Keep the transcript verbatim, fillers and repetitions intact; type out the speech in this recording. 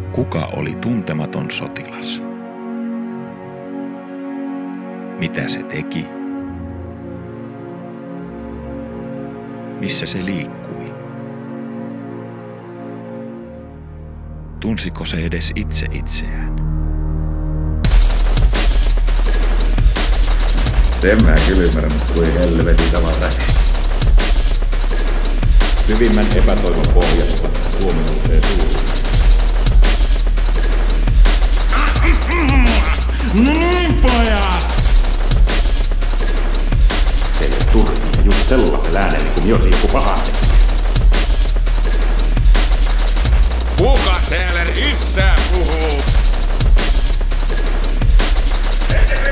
Kuka oli tuntematon sotilas? Mitä se teki? Missä se liikkui? Tunsiko se edes itse itseään? Sen mä kyllä ymmärrän, mutta kuin helvetin tavan räki. Syvimmän epätoivon pohjasta Suomi nousee suuhun. No niin, pojat! Se ei ole turha, just sellaisen äänellä, kun jos joku pahasti. Kuka täällä isää puhuu?